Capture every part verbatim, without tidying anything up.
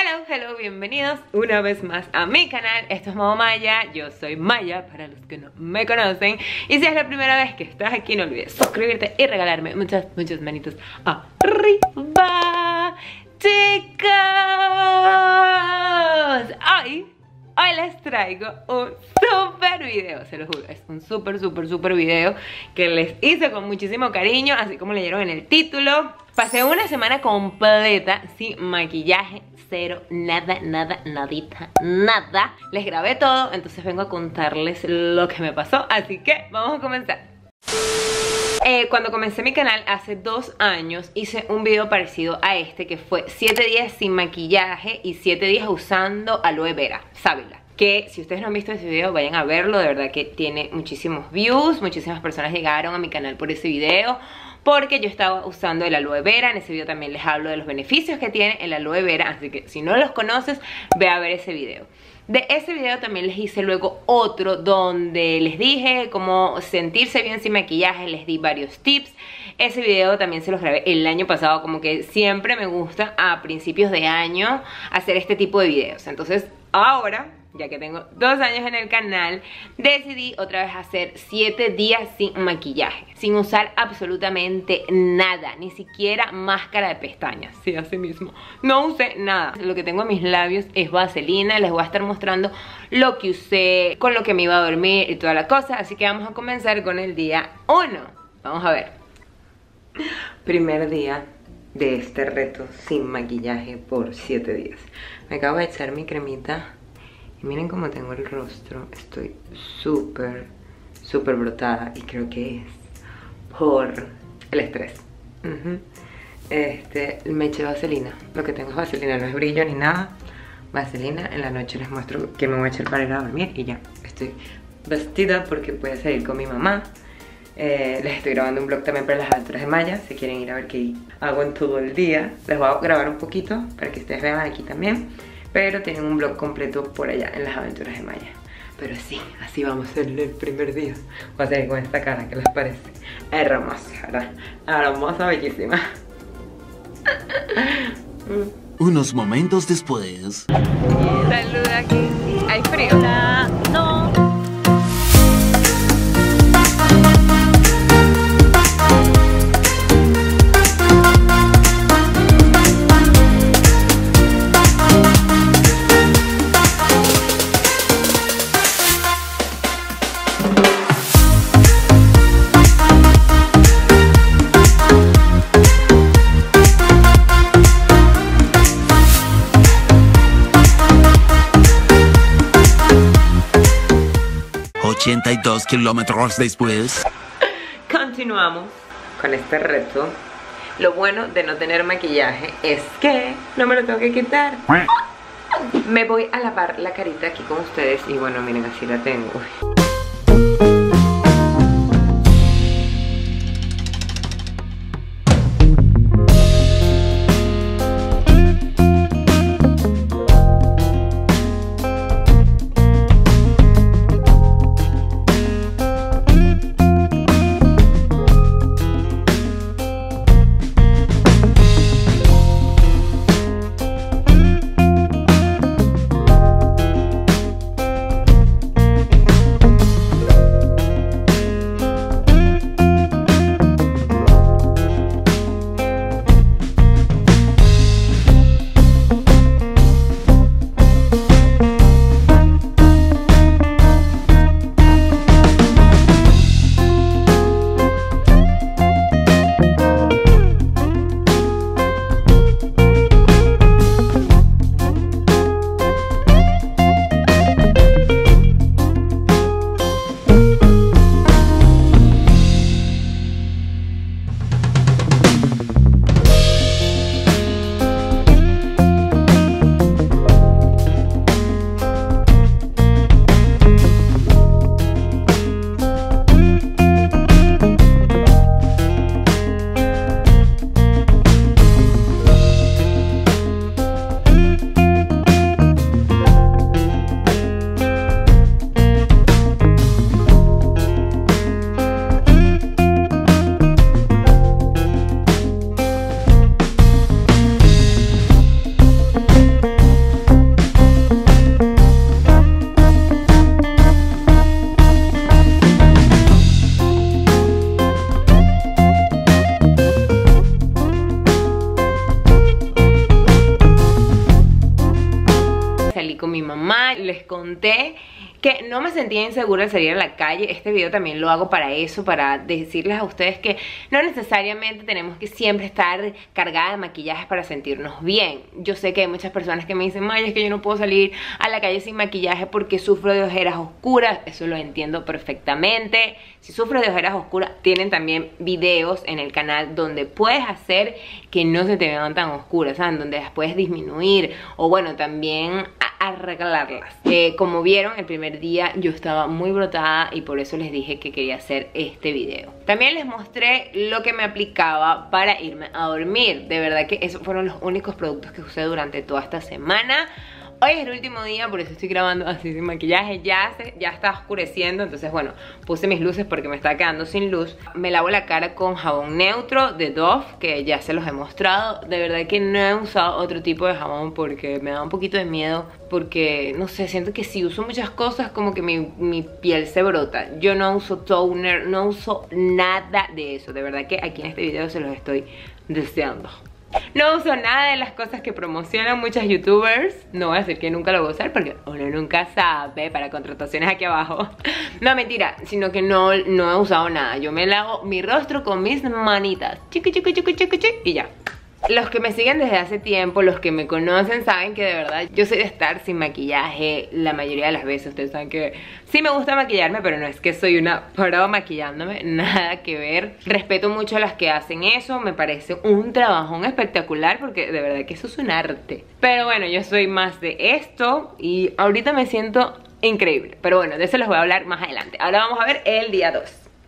Hello, hello, bienvenidos una vez más a mi canal. Esto es Modo Maya, yo soy Maya para los que no me conocen. Y si es la primera vez que estás aquí, no olvides suscribirte y regalarme muchas, muchas manitos arriba. Chicos, hoy, hoy les traigo un super video, se lo juro. Es un super, super, super video que les hice con muchísimo cariño, así como leyeron en el título. Pasé una semana completa sin maquillaje, cero, nada, nada, nadita, nada. Les grabé todo, entonces vengo a contarles lo que me pasó, así que vamos a comenzar. Eh, cuando comencé mi canal hace dos años hice un video parecido a este, que fue siete días sin maquillaje y siete días usando aloe vera, sábila. Que si ustedes no han visto ese video, vayan a verlo, de verdad que tiene muchísimos views, muchísimas personas llegaron a mi canal por ese video, porque yo estaba usando el aloe vera. En ese video también les hablo de los beneficios que tiene el aloe vera, así que si no los conoces, ve a ver ese video. De ese video también les hice luego otro donde les dije cómo sentirse bien sin maquillaje, les di varios tips. Ese video también se los grabé el año pasado, como que siempre me gusta a principios de año hacer este tipo de videos. Entonces ahora, ya que tengo dos años en el canal, decidí otra vez hacer siete días sin maquillaje, sin usar absolutamente nada, ni siquiera máscara de pestañas. Sí, así mismo, no usé nada. Lo que tengo en mis labios es vaselina. Les voy a estar mostrando lo que usé, con lo que me iba a dormir y toda la cosa. Así que vamos a comenzar con el día uno. Vamos a ver. Primer día de este reto sin maquillaje por siete días. Me acabo de echar mi cremita. Miren cómo tengo el rostro, estoy súper, súper brotada y creo que es por el estrés. uh-huh. Este, me eché vaselina, lo que tengo es vaselina, no es brillo ni nada. Vaselina, en la noche les muestro que me voy a echar para ir a dormir y ya. Estoy vestida porque voy a salir con mi mamá. eh, Les estoy grabando un vlog también para las aventuras de Maya, si quieren ir a ver qué hago en todo el día. Les voy a grabar un poquito para que ustedes vean aquí también, pero tienen un vlog completo por allá en las aventuras de Maya. Pero sí, así vamos en el primer día. Voy a salir con esta cara, ¿qué les parece? Hermosa, ¿verdad? Hermosa, bellísima. Unos momentos después. Saluda aquí. ¿Hay frío? No. ochenta y dos kilómetros después. Continuamos con este reto. Lo bueno de no tener maquillaje es que no me lo tengo que quitar. Me voy a lavar la carita aquí con ustedes y bueno, miren, así la tengo. Uy. con mi mamá. Les conté que no me sentía insegura al salir a la calle. Este video también lo hago para eso, para decirles a ustedes que no necesariamente tenemos que siempre estar cargada de maquillaje para sentirnos bien. Yo sé que hay muchas personas que me dicen, Maya, es que yo no puedo salir a la calle sin maquillaje porque sufro de ojeras oscuras. Eso lo entiendo perfectamente. Si sufres de ojeras oscuras, tienen también videos en el canal donde puedes hacer que no se te vean tan oscuras, ¿saben? Donde las puedes disminuir o bueno, también arreglarlas. Eh, como vieron, el primer día yo estaba muy brotada y por eso les dije que quería hacer este video. También les mostré lo que me aplicaba para irme a dormir. De verdad que esos fueron los únicos productos que usé durante toda esta semana. Hoy es el último día, por eso estoy grabando así sin maquillaje. Ya, se, ya está oscureciendo, entonces bueno, puse mis luces porque me estaba quedando sin luz. Me lavo la cara con jabón neutro de Dove, que ya se los he mostrado. De verdad que no he usado otro tipo de jabón porque me da un poquito de miedo. Porque, no sé, siento que si uso muchas cosas como que mi, mi piel se brota. Yo no uso toner, no uso nada de eso. De verdad que aquí en este video se los estoy deseando. No uso nada de las cosas que promocionan muchas youtubers. No voy a decir que nunca lo voy a usar porque uno nunca sabe. Para contrataciones aquí abajo. No, mentira, sino que no, no he usado nada. Yo me lavo mi rostro con mis manitas, chiqui, chiqui, chiqui, chiqui, chiqui, y ya. Los que me siguen desde hace tiempo, los que me conocen, saben que de verdad yo soy de estar sin maquillaje la mayoría de las veces. Ustedes saben que sí me gusta maquillarme, pero no es que soy una pro maquillándome, nada que ver. Respeto mucho a las que hacen eso, me parece un trabajón espectacular porque de verdad que eso es un arte. Pero bueno, yo soy más de esto y ahorita me siento increíble. Pero bueno, de eso les voy a hablar más adelante. Ahora vamos a ver el día dos.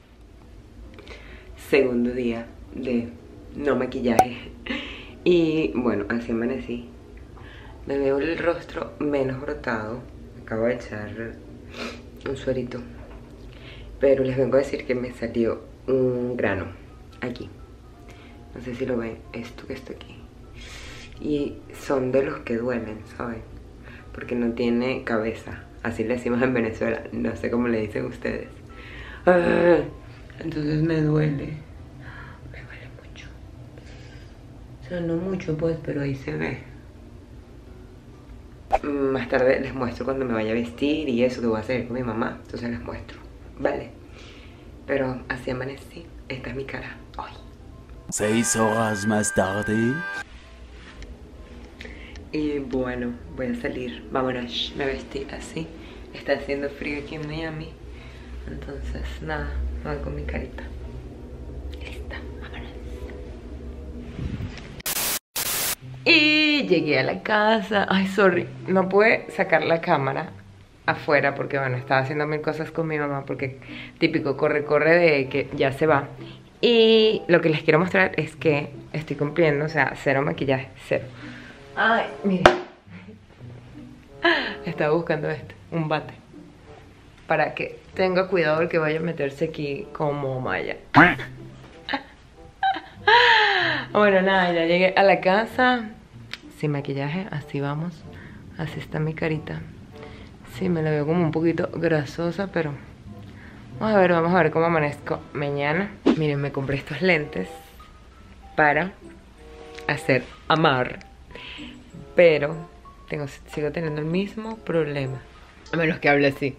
Segundo día de no maquillaje. Y bueno, así amanecí. Me veo el rostro menos brotado. Me acabo de echar un suerito, pero les vengo a decir que me salió un grano aquí. No sé si lo ven, esto que está aquí. Y son de los que duelen, ¿saben? Porque no tiene cabeza. Así le decimos en Venezuela. No sé cómo le dicen ustedes. Ah, entonces me duele. O sea, no mucho pues, pero ahí se ve. Más tarde les muestro cuando me vaya a vestir y eso, que voy a hacer con mi mamá. Entonces les muestro, vale. Pero así amanecí. Esta es mi cara hoy. Seis horas más tarde. Y bueno, voy a salir. Vámonos, me vestí así. Está haciendo frío aquí en Miami. Entonces nada, voy con mi carita. Lista, vámonos. Y llegué a la casa. Ay, sorry, no pude sacar la cámara afuera porque bueno, estaba haciendo mil cosas con mi mamá. Porque típico corre, corre de que ya se va. Y lo que les quiero mostrar es que estoy cumpliendo, o sea, cero maquillaje, cero. Ay, miren. Estaba buscando este, un bate, para que tenga cuidado el que vaya a meterse aquí como Maya. Bueno, nada, ya llegué a la casa sin maquillaje, así vamos. Así está mi carita. Sí, me la veo como un poquito grasosa, pero vamos a ver, vamos a ver cómo amanezco mañana. Miren, me compré estos lentes para hacer amar, pero tengo, sigo teniendo el mismo problema. A menos que hable así.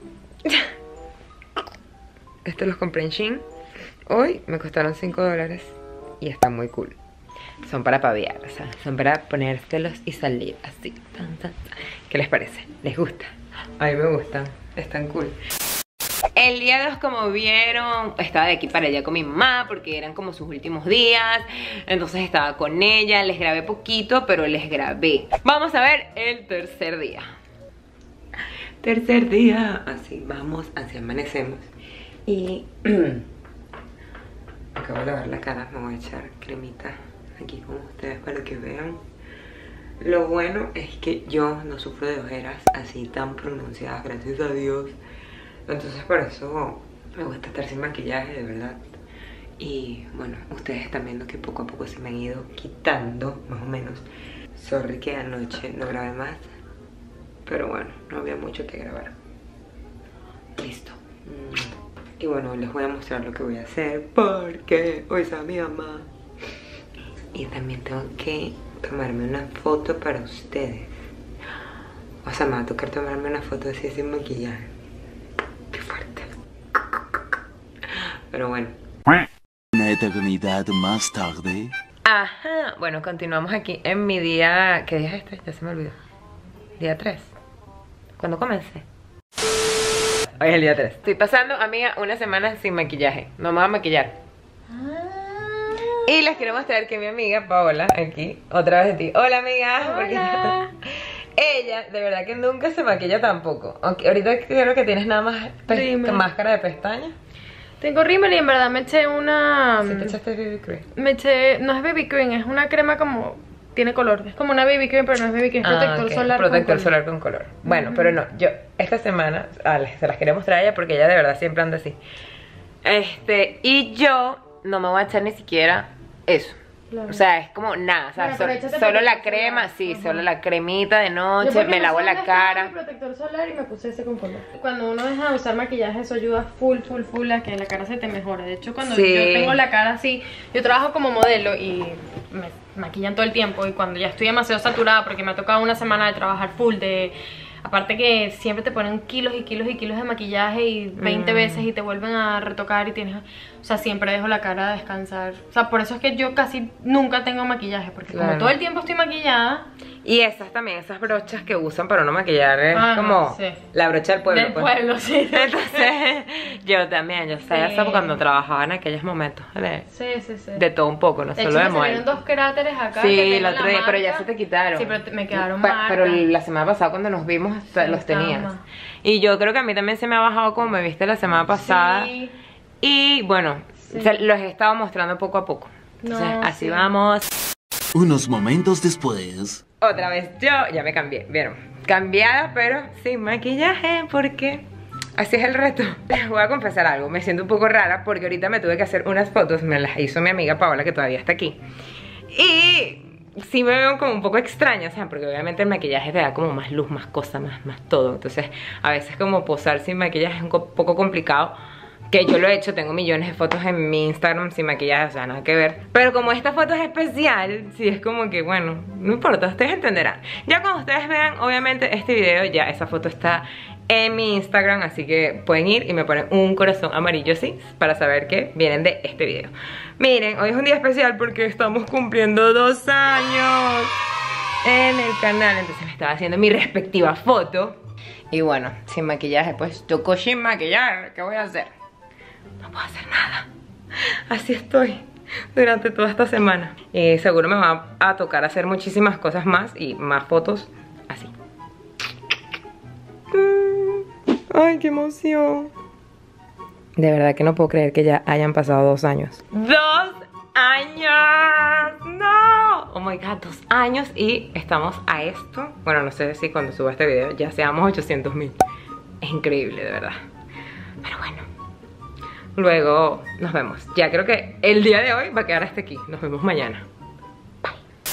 Estos los compré en Shein. Hoy me costaron cinco dólares y están muy cool. Son para paviar, o sea, son para ponérselos y salir así. Tan, tan, tan. ¿Qué les parece? ¿Les gusta? A mí me gustan, están cool. El día dos, como vieron, estaba de aquí para allá con mi mamá porque eran como sus últimos días. Entonces estaba con ella, les grabé poquito, pero les grabé. Vamos a ver el tercer día. Tercer día, así vamos, así amanecemos. Y acabo de lavar la cara, me voy a echar cremita aquí con ustedes para que vean. Lo bueno es que yo no sufro de ojeras así tan pronunciadas, gracias a Dios. Entonces por eso me gusta estar sin maquillaje, de verdad. Y bueno, ustedes están viendo que poco a poco se me han ido quitando, más o menos. Sorry que anoche no grabé más, pero bueno, no había mucho que grabar. Listo. Y bueno, les voy a mostrar lo que voy a hacer porque hoy está mi mamá. Y también tengo que tomarme una foto para ustedes. O sea, me va a tocar tomarme una foto así sin maquillaje. Qué fuerte. Pero bueno. Una eternidad más tarde. Ajá, bueno, continuamos aquí en mi día... ¿Qué día es este? Ya se me olvidó. Día tres. ¿Cuándo comencé? Hoy es el día tres. Estoy pasando, amiga, una semana sin maquillaje. No me voy a maquillar. Y les quiero mostrar que mi amiga Paola, aquí, otra vez de ti. Hola, amiga. Hola. Ella, de verdad que nunca se maquilla tampoco. Aunque ahorita creo que tienes nada más Rímel. máscara de pestañas. Tengo rímel y en verdad me eché una... Si te echaste B B cream. Me eché... No es B B cream, es una crema como... Tiene color. Es como una B B cream, pero no es B B cream, es protector Ah, ok. solar Protector con solar con color. Bueno, pero no, yo esta semana ah, les- se las quería mostrar a ella porque ella de verdad siempre anda así. Este, y yo no me voy a echar ni siquiera eso. Claro. O sea, es como nada, o sea, Bueno, pero so- échate solo la protector crema, solar. sí, Ajá. solo la cremita de Yo noche, porque me no lavo sé la dónde estaba cara. mi protector solar y me puse ese con color. Cuando uno deja de usar maquillaje, eso ayuda full, full, full a que la cara se te mejore. De hecho, cuando Sí. yo tengo la cara así, yo trabajo como modelo y me maquillan todo el tiempo. Y cuando ya estoy demasiado saturada, porque me ha tocado una semana de trabajar full, de... Aparte que siempre te ponen kilos y kilos y kilos de maquillaje y veinte Mm. veces y te vuelven a retocar y tienes... O sea, siempre dejo la cara a descansar. O sea, por eso es que yo casi nunca tengo maquillaje, porque Claro. como todo el tiempo estoy maquillada... Y esas también, esas brochas que usan para no maquillar, es Ah, como sí. la brocha del pueblo. Del pues. pueblo, sí. Entonces, yo también, yo sabía Sí. eso cuando trabajaba en aquellos momentos, ¿vale? Sí, sí, sí. De todo un poco, no De solo hecho, de me modelo. salieron dos cráteres acá. que Sí, tengo el en la otro día, pero ya marca. se te quitaron. Sí, pero te- me quedaron Pa- marcas. Pero la semana pasada cuando nos vimos o sea, Sí, los tenías. estaba. Y yo creo que a mí también se me ha bajado como me viste la semana pasada. Sí. Y bueno, Sí. o sea, los he estado mostrando poco a poco. No, Entonces, así sí. vamos. Unos momentos después. Otra vez yo, ya me cambié, ¿vieron? Cambiada, pero sin maquillaje, porque así es el reto. Les voy a confesar algo, me siento un poco rara porque ahorita me tuve que hacer unas fotos, me las hizo mi amiga Paola, que todavía está aquí. Y sí me veo como un poco extraña, o sea, porque obviamente el maquillaje te da como más luz, más cosa, más, más todo. Entonces, a veces como posar sin maquillaje es un co- poco complicado. Que yo lo he hecho, tengo millones de fotos en mi Instagram sin maquillaje, o sea, nada que ver. Pero como esta foto es especial, sí es como que, bueno, no importa, ustedes entenderán. Ya cuando ustedes vean, obviamente, este video, ya esa foto está en mi Instagram, así que pueden ir y me ponen un corazón amarillo así, para saber que vienen de este video. Miren, hoy es un día especial porque estamos cumpliendo dos años en el canal, entonces me estaba haciendo mi respectiva foto. Y bueno, sin maquillaje, pues tocó sin maquillar, ¿qué voy a hacer? No puedo hacer nada. Así estoy durante toda esta semana. Y seguro me va a tocar hacer muchísimas cosas más y más fotos así. Ay, qué emoción. De verdad que no puedo creer que ya hayan pasado dos años. ¡Dos años! ¡No! Oh my god, dos años y estamos a esto. Bueno, no sé si cuando suba este video ya seamos ochocientos mil. Es increíble, de verdad. Pero bueno. Luego nos vemos. Ya creo que el día de hoy va a quedar hasta aquí. Nos vemos mañana. Bye.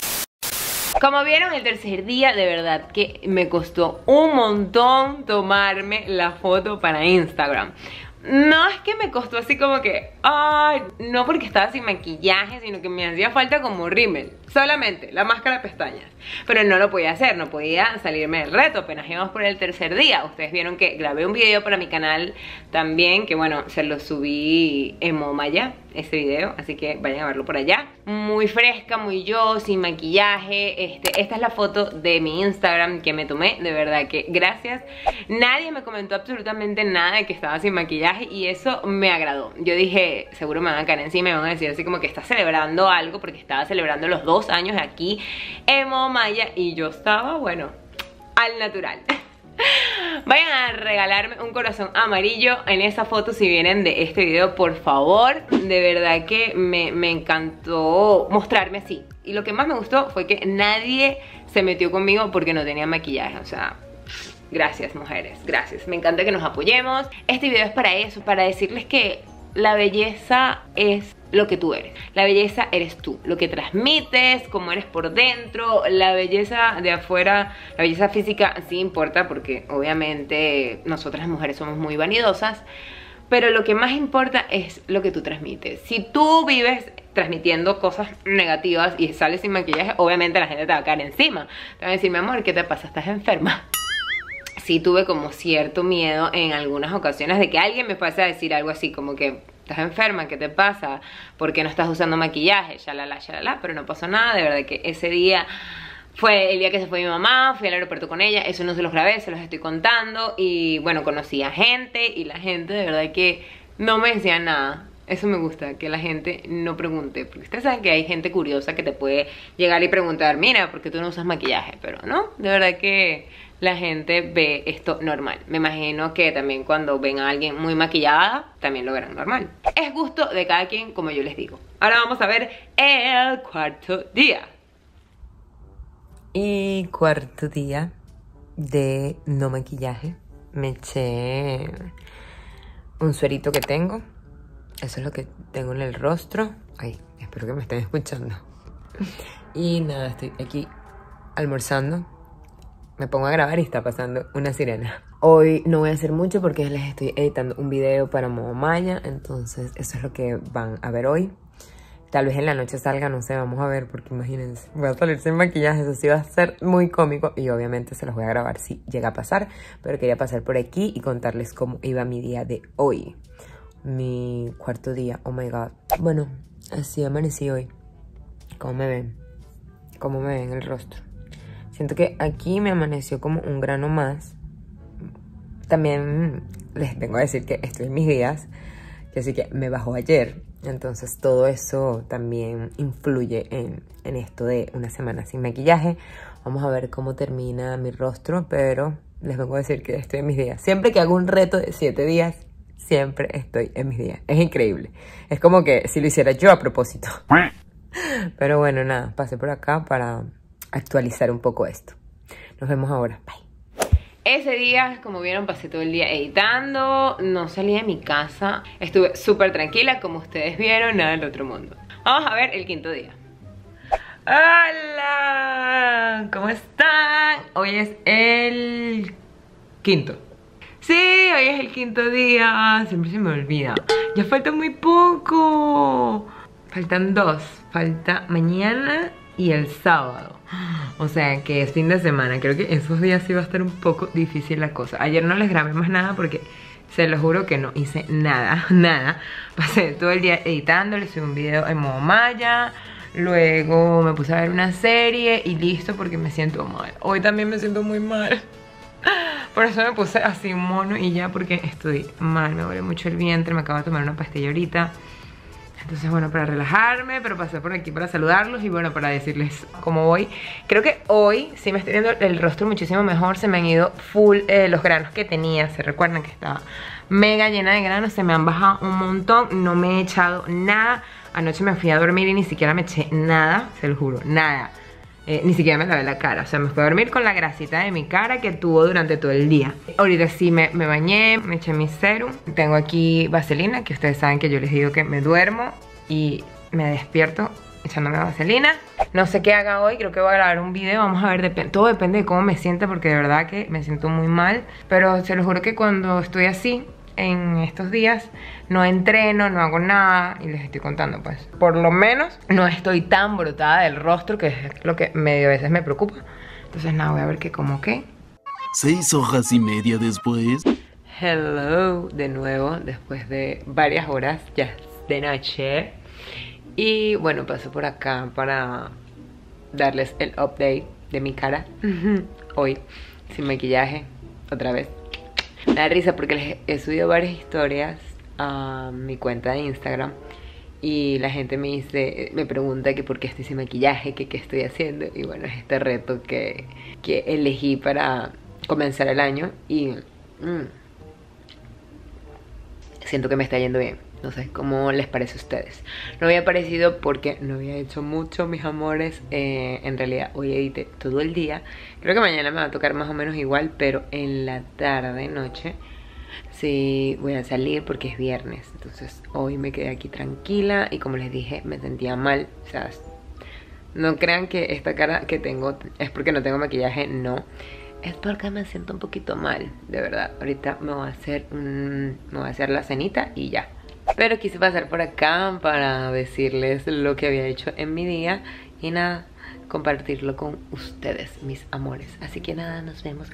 Como vieron, el tercer día de verdad que me costó un montón tomarme la foto para Instagram. No es que me costó así como que, ay, no porque estaba sin maquillaje, sino que me hacía falta como rímel, solamente la máscara de pestañas. Pero no lo podía hacer, no podía salirme del reto, apenas íbamos por el tercer día. Ustedes vieron que grabé un video para mi canal también, que bueno, se lo subí en Momaya, ese video, así que vayan a verlo por allá. Muy fresca, muy yo, sin maquillaje. Este, esta es la foto de mi Instagram que me tomé, de verdad que gracias. Nadie me comentó absolutamente nada de que estaba sin maquillaje y eso me agradó. Yo dije, seguro me van a caer encima y me van a decir así como que está celebrando algo, porque estaba celebrando los dos años aquí en Momaya y yo estaba, bueno, al natural. Vayan a regalarme un corazón amarillo en esa foto si vienen de este video, por favor. De verdad que me, me encantó mostrarme así. Y lo que más me gustó fue que nadie se metió conmigo porque no tenía maquillaje. O sea, gracias mujeres, gracias. Me encanta que nos apoyemos. Este video es para eso, para decirles que la belleza es lo que tú eres. La belleza eres tú, lo que transmites, cómo eres por dentro. La belleza de afuera, la belleza física sí importa porque obviamente nosotras las mujeres somos muy vanidosas, pero lo que más importa es lo que tú transmites. Si tú vives transmitiendo cosas negativas y sales sin maquillaje, obviamente la gente te va a caer encima. Te va a decir, mi amor, ¿qué te pasa? ¿Estás enferma? sí tuve como cierto miedo en algunas ocasiones de que alguien me fuese a decir algo así como que estás enferma, ¿qué te pasa? ¿Por qué no estás usando maquillaje? Shalala, shalala, pero no pasó nada. De verdad que ese día fue el día que se fue mi mamá, fui al aeropuerto con ella, eso no se los grabé, se los estoy contando. Y bueno, conocí a gente y la gente de verdad que no me decía nada. Eso me gusta, que la gente no pregunte, porque ustedes saben que hay gente curiosa que te puede llegar y preguntar, mira, ¿por qué tú no usas maquillaje? Pero no, de verdad que la gente ve esto normal. Me imagino que también cuando ven a alguien muy maquillada, también lo verán normal. Es gusto de cada quien, como yo les digo. Ahora vamos a ver el cuarto día. Y cuarto día de no maquillaje. Me eché un suerito que tengo. Eso es lo que tengo en el rostro. Ay, espero que me estén escuchando. Y nada, estoy aquí almorzando. Me pongo a grabar y está pasando una sirena. Hoy no voy a hacer mucho porque les estoy editando un video para Modo Maya. Entonces eso es lo que van a ver hoy. Tal vez en la noche salga, no sé, vamos a ver. Porque imagínense, voy a salir sin maquillaje. Eso sí va a ser muy cómico. Y obviamente se los voy a grabar si llega a pasar. Pero quería pasar por aquí y contarles cómo iba mi día de hoy. Mi cuarto día, oh my god. Bueno, así amanecí hoy. ¿Cómo me ven? ¿Cómo me ven el rostro? Siento que aquí me amaneció como un grano más. También les vengo a decir que estoy en mis días, que así que me bajó ayer. Entonces todo eso también influye en, en esto de una semana sin maquillaje. Vamos a ver cómo termina mi rostro, pero les vengo a decir que estoy en mis días. Siempre que hago un reto de siete días, siempre estoy en mis días. Es increíble. Es como que si lo hiciera yo a propósito. Pero bueno, nada, pasé por acá para actualizar un poco esto. Nos vemos ahora. Bye. Ese día, como vieron, pasé todo el día editando. No salí de mi casa. Estuve súper tranquila, como ustedes vieron, nada del otro mundo. Vamos a ver el quinto día. ¡Hola! ¿Cómo están? Hoy es el quinto. Sí, hoy es el quinto día. Siempre se me olvida. Ya falta muy poco. Faltan dos. Falta mañana y el sábado. O sea que es fin de semana. Creo que esos días sí va a estar un poco difícil la cosa. Ayer no les grabé más nada porque se los juro que no hice nada. Nada. Pasé todo el día editando. Les subí un video en Modo Maya. Luego me puse a ver una serie y listo porque me siento mal. Hoy también me siento muy mal. Por eso me puse así mono y ya, porque estoy mal, me duele mucho el vientre, me acabo de tomar una pastilla ahorita. Entonces bueno, para relajarme, pero pasé por aquí para saludarlos y bueno, para decirles cómo voy. Creo que hoy sí me estoy viendo el rostro muchísimo mejor, se me han ido full eh, los granos que tenía. Se recuerdan que estaba mega llena de granos, se me han bajado un montón, no me he echado nada. Anoche me fui a dormir y ni siquiera me eché nada, se lo juro, nada. Eh, ni siquiera me lavé la cara, o sea, me fui a dormir con la grasita de mi cara que tuvo durante todo el día. Ahorita sí me, me bañé, me eché mi serum. Tengo aquí vaselina, que ustedes saben que yo les digo que me duermo y me despierto echándome vaselina. No sé qué haga hoy, creo que voy a grabar un video, vamos a ver, dep todo depende de cómo me sienta, porque de verdad que me siento muy mal. Pero se los juro que cuando estoy así, en estos días, no entreno, no hago nada y les estoy contando, pues por lo menos no estoy tan brotada del rostro, que es lo que medio veces me preocupa. Entonces nada, voy a ver qué como qué. Seis horas y media después. Hello, de nuevo, después de varias horas, ya es de noche. Y bueno, paso por acá para darles el update de mi cara. Hoy, sin maquillaje, otra vez. Me da risa porque les he subido varias historias a mi cuenta de Instagram y la gente me dice, me pregunta que por qué estoy sin maquillaje, que qué estoy haciendo. Y bueno, es este reto que, que elegí para comenzar el año y mmm, siento que me está yendo bien. No sé cómo les parece a ustedes. No había aparecido porque no había hecho mucho, mis amores. eh, En realidad hoy edité todo el día. Creo que mañana me va a tocar más o menos igual, pero en la tarde, noche, sí voy a salir porque es viernes. Entonces hoy me quedé aquí tranquila y como les dije, me sentía mal. O sea, no crean que esta cara que tengo es porque no tengo maquillaje, no. Es porque me siento un poquito mal, de verdad. Ahorita me voy a hacer, un, me voy a hacer la cenita y ya. Pero quise pasar por acá para decirles lo que había hecho en mi día. Y nada, compartirlo con ustedes, mis amores. Así que nada, nos vemos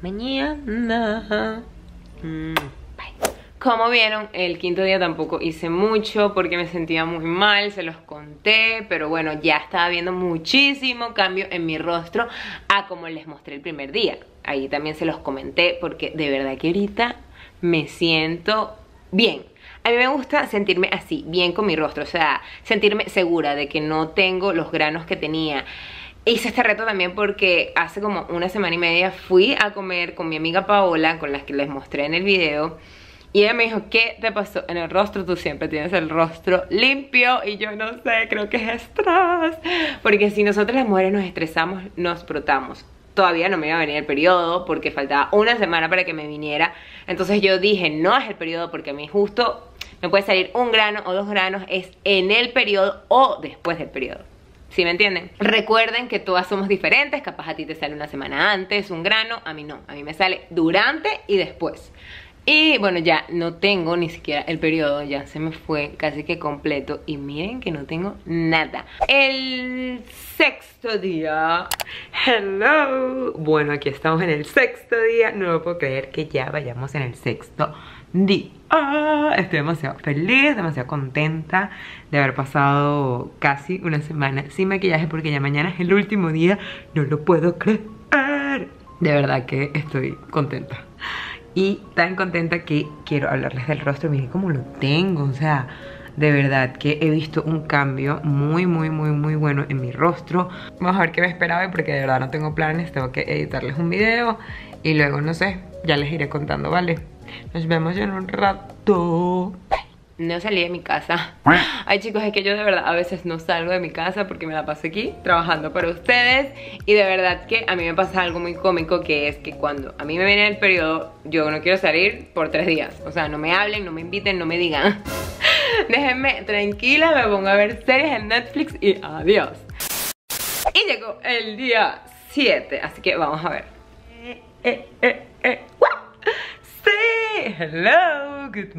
mañana. Mm, bye. Como vieron, el quinto día tampoco hice mucho porque me sentía muy mal, se los conté, pero bueno, ya estaba viendo muchísimo cambio en mi rostro a como les mostré el primer día. Ahí también se los comenté porque de verdad que ahorita me siento bien. A mí me gusta sentirme así, bien con mi rostro, o sea, sentirme segura de que no tengo los granos que tenía. Hice este reto también porque hace como una semana y media fui a comer con mi amiga Paola, con las que les mostré en el video. Y ella me dijo, ¿qué te pasó en el rostro? Tú siempre tienes el rostro limpio. Y yo no sé, creo que es estrés. Porque si nosotras las mujeres nos estresamos, nos brotamos. Todavía no me iba a venir el periodo porque faltaba una semana para que me viniera. Entonces yo dije, no es el periodo porque a mí justo me puede salir un grano o dos granos. Es en el periodo o después del periodo. ¿Sí me entienden? Recuerden que todas somos diferentes. Capaz a ti te sale una semana antes un grano. A mí no, a mí me sale durante y después. Y bueno, ya no tengo ni siquiera el periodo, ya se me fue casi que completo. Y miren que no tengo nada. El sexto día. Hello. Bueno, aquí estamos en el sexto día. No lo puedo creer que ya vayamos en el sexto día. Estoy demasiado feliz, demasiado contenta de haber pasado casi una semana sin maquillaje porque ya mañana es el último día. No lo puedo creer. De verdad que estoy contenta. Y tan contenta que quiero hablarles del rostro. Miren cómo lo tengo, o sea, de verdad que he visto un cambio muy, muy, muy, muy bueno en mi rostro. Vamos a ver qué me esperaba porque de verdad no tengo planes. Tengo que editarles un video y luego, no sé, ya les iré contando, ¿vale? Nos vemos en un rato. No salí de mi casa. Ay chicos, es que yo de verdad a veces no salgo de mi casa porque me la paso aquí trabajando para ustedes. Y de verdad que a mí me pasa algo muy cómico, que es que cuando a mí me viene el periodo, yo no quiero salir por tres días. O sea, no me hablen, no me inviten, no me digan. Déjenme tranquila, me pongo a ver series en Netflix y adiós. Y llegó el día siete, así que vamos a ver. Eh, eh, eh, eh. Sí, hello, good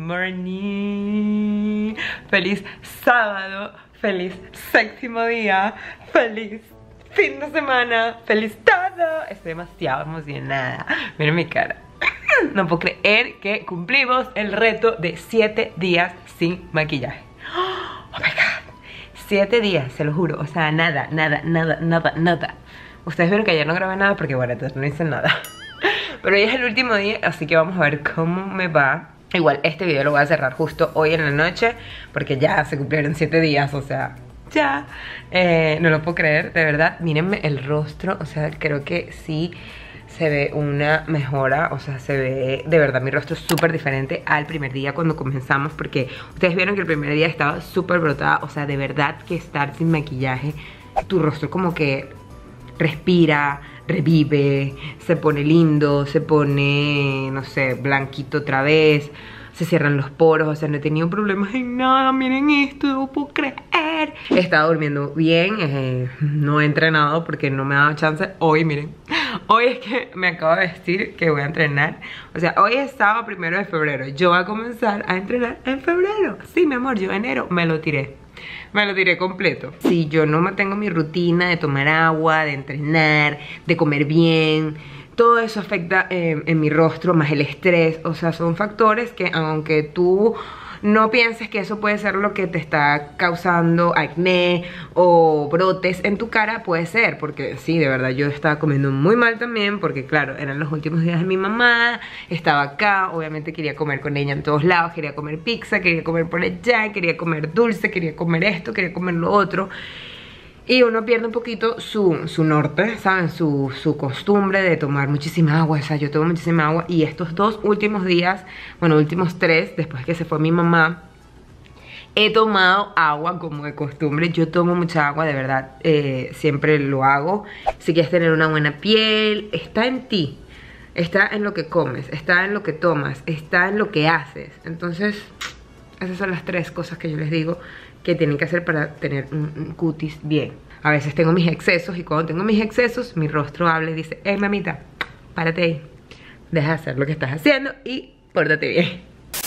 morning. Feliz sábado, feliz séptimo día, feliz fin de semana, feliz todo. Estoy demasiado emocionada. Miren mi cara. No puedo creer que cumplimos el reto de siete días sin maquillaje. Oh my god, siete días, se lo juro. O sea, nada, nada, nada, nada, nada. Ustedes vieron que ayer no grabé nada porque bueno, entonces no hice nada. Pero hoy es el último día, así que vamos a ver cómo me va. Igual este video lo voy a cerrar justo hoy en la noche porque ya se cumplieron siete días, o sea, ya eh, no lo puedo creer, de verdad. Mírenme el rostro, o sea, creo que sí se ve una mejora. O sea, se ve de verdad mi rostro súper diferente al primer día cuando comenzamos. Porque ustedes vieron que el primer día estaba súper brotada. O sea, de verdad que estar sin maquillaje, tu rostro como que respira, revive, se pone lindo, se pone, no sé, blanquito otra vez, se cierran los poros. O sea, no he tenido problemas en nada. Miren esto, no puedo creer. He estado durmiendo bien, eh, no he entrenado porque no me ha dado chance. Hoy, miren, hoy es que me acabo de vestir que voy a entrenar. O sea, hoy es sábado primero de febrero. Yo voy a comenzar a entrenar en febrero. Sí, mi amor, yo enero me lo tiré. Me lo tiré completo. Si yo no mantengo mi rutina de tomar agua, de entrenar, de comer bien, todo eso afecta eh, en mi rostro, más el estrés. O sea, son factores que aunque tú no pienses que eso puede ser lo que te está causando acné o brotes en tu cara, puede ser. Porque sí, de verdad yo estaba comiendo muy mal también. Porque claro, eran los últimos días de mi mamá. Estaba acá, obviamente quería comer con ella en todos lados. Quería comer pizza, quería comer por allá, quería comer dulce, quería comer esto, quería comer lo otro. Y uno pierde un poquito su, su norte, ¿saben? Su, su costumbre de tomar muchísima agua. O sea, yo tomo muchísima agua. Y estos dos últimos días, bueno, últimos tres, después que se fue mi mamá, he tomado agua como de costumbre. Yo tomo mucha agua, de verdad, eh, siempre lo hago. Si quieres tener una buena piel, está en ti. Está en lo que comes, está en lo que tomas, está en lo que haces. Entonces, esas son las tres cosas que yo les digo que tienen que hacer para tener un, un cutis bien. A veces tengo mis excesos y cuando tengo mis excesos, mi rostro habla y dice: hey mamita, párate ahí, deja de hacer lo que estás haciendo y pórtate bien.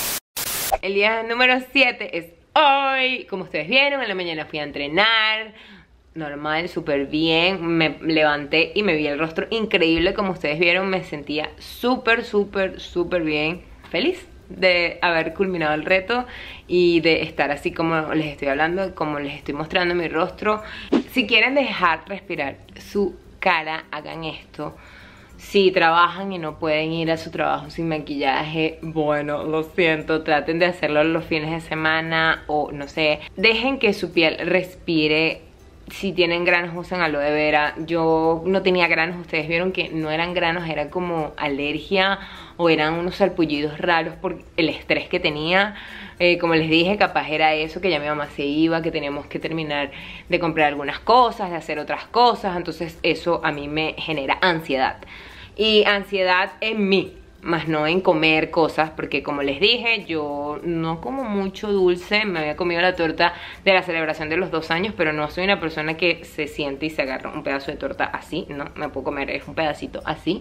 El día número siete es hoy. Como ustedes vieron, en la mañana fui a entrenar. normal, súper bien. Me levanté y me vi el rostro increíble, como ustedes vieron. Me sentía súper, súper, súper bien. Feliz de haber culminado el reto y de estar así como les estoy hablando, como les estoy mostrando mi rostro. Si quieren dejar respirar su cara, hagan esto. Si trabajan y no pueden ir a su trabajo sin maquillaje, bueno, lo siento, traten de hacerlo los fines de semana o no sé, dejen que su piel respire. Si tienen granos, usen aloe vera. Yo no tenía granos, ustedes vieron que no eran granos, era como alergia o eran unos salpullidos raros por el estrés que tenía. Eh, como les dije, capaz era eso, que ya mi mamá se iba, que teníamos que terminar de comprar algunas cosas, de hacer otras cosas. Entonces eso a mí me genera ansiedad. Y ansiedad en mí, más no en comer cosas, porque como les dije, yo no como mucho dulce. Me había comido la torta de la celebración de los dos años, pero no soy una persona que se siente y se agarra un pedazo de torta así. No, me puedo comer, es un pedacito así.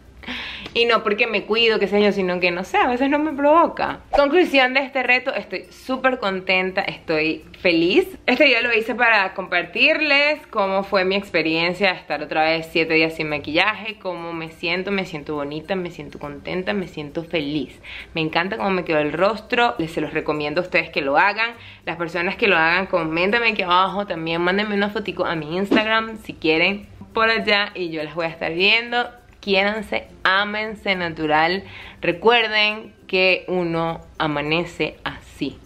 Y no porque me cuido, qué sé yo, sino que no sé, a veces no me provoca. Conclusión de este reto, estoy súper contenta, estoy feliz. Este video lo hice para compartirles cómo fue mi experiencia de estar otra vez siete días sin maquillaje, cómo me siento, me siento bonita, me siento contenta, me siento feliz. Me encanta cómo me quedó el rostro, les se los recomiendo a ustedes que lo hagan. Las personas que lo hagan, coméntame aquí abajo, también mándenme una fotico a mi Instagram si quieren por allá y yo las voy a estar viendo. Quiéranse, ámense natural. Recuerden que uno amanece así,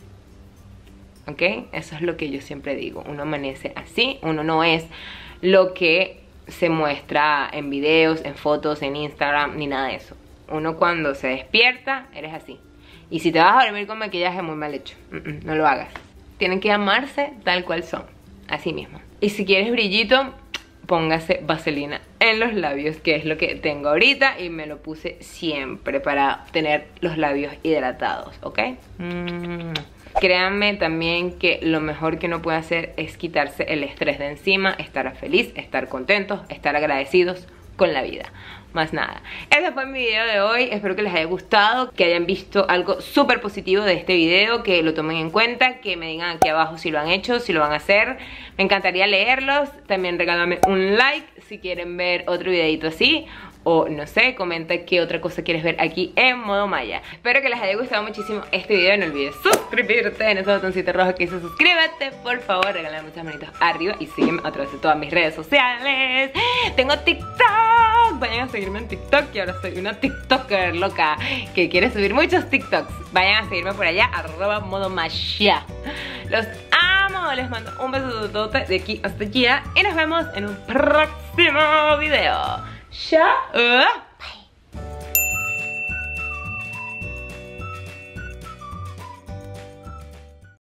¿ok? Eso es lo que yo siempre digo. Uno amanece así. Uno no es lo que se muestra en videos, en fotos, en Instagram, ni nada de eso. Uno cuando se despierta, eres así. Y si te vas a dormir con maquillaje, muy mal hecho. Mm-mm, no lo hagas. Tienen que amarse tal cual son. Así mismo. Y si quieres brillito, póngase vaselina en los labios, que es lo que tengo ahorita y me lo puse siempre para tener los labios hidratados, ¿ok? Mm. Créanme también que lo mejor que uno puede hacer es quitarse el estrés de encima, estar feliz, estar contentos, estar agradecidos con la vida. Más nada. Ese fue mi video de hoy. Espero que les haya gustado, que hayan visto algo súper positivo de este video, que lo tomen en cuenta, que me digan aquí abajo si lo han hecho, si lo van a hacer. Me encantaría leerlos. También regálame un like si quieren ver otro videito así. O no sé, comenta qué otra cosa quieres ver aquí en modo Maya. Espero que les haya gustado muchísimo este video. No olvides suscribirte en ese botoncito rojo que dice suscríbete. Por favor, regálame muchas manitos arriba y sígueme a través de todas mis redes sociales. Tengo TikTok. Vayan a seguirme en TikTok, que ahora soy una TikToker loca que quiere subir muchos TikToks. Vayan a seguirme por allá, arroba modo Maya. Los amo, les mando un beso de aquí hasta allá y nos vemos en un próximo video. Chao.